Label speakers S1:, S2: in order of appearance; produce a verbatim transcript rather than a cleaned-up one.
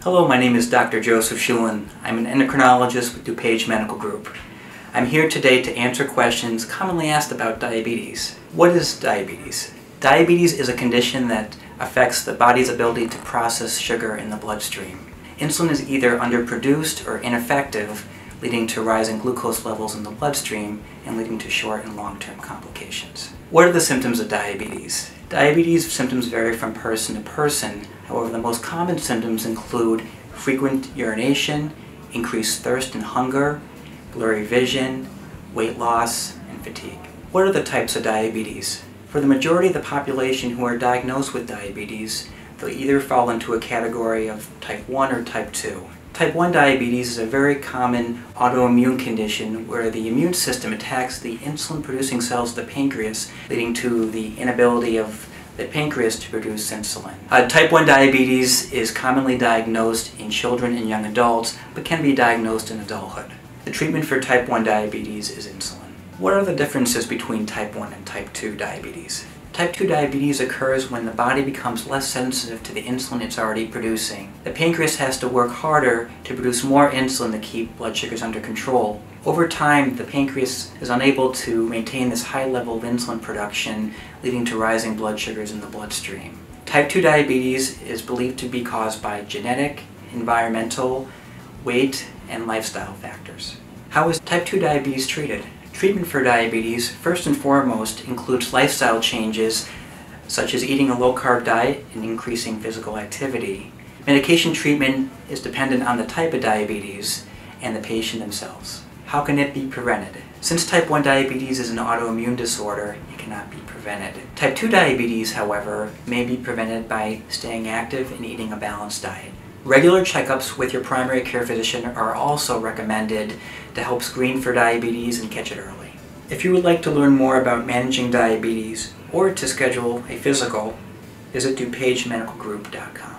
S1: Hello, my name is Doctor Joseph Schulin. I'm an endocrinologist with DuPage Medical Group. I'm here today to answer questions commonly asked about diabetes. What is diabetes? Diabetes is a condition that affects the body's ability to process sugar in the bloodstream. Insulin is either underproduced or ineffective, leading to rising glucose levels in the bloodstream and leading to short and long-term complications. What are the symptoms of diabetes? Diabetes symptoms vary from person to person. However, the most common symptoms include frequent urination, increased thirst and hunger, blurry vision, weight loss, and fatigue. What are the types of diabetes? For the majority of the population who are diagnosed with diabetes, they'll either fall into a category of type one or type two. Type one diabetes is a very common autoimmune condition where the immune system attacks the insulin-producing cells of the pancreas, leading to the inability of the pancreas to produce insulin. Uh, type one diabetes is commonly diagnosed in children and young adults, but can be diagnosed in adulthood. The treatment for type one diabetes is insulin. What are the differences between type one and type two diabetes? Type two diabetes occurs when the body becomes less sensitive to the insulin it's already producing. The pancreas has to work harder to produce more insulin to keep blood sugars under control. Over time, the pancreas is unable to maintain this high level of insulin production, leading to rising blood sugars in the bloodstream. Type two diabetes is believed to be caused by genetic, environmental, weight, and lifestyle factors. How is type two diabetes treated? Treatment for diabetes, first and foremost, includes lifestyle changes such as eating a low-carb diet and increasing physical activity. Medication treatment is dependent on the type of diabetes and the patient themselves. How can it be prevented? Since type one diabetes is an autoimmune disorder, it cannot be prevented. Type two diabetes, however, may be prevented by staying active and eating a balanced diet. Regular checkups with your primary care physician are also recommended to help screen for diabetes and catch it early. If you would like to learn more about managing diabetes or to schedule a physical, visit DuPage Medical Group dot com.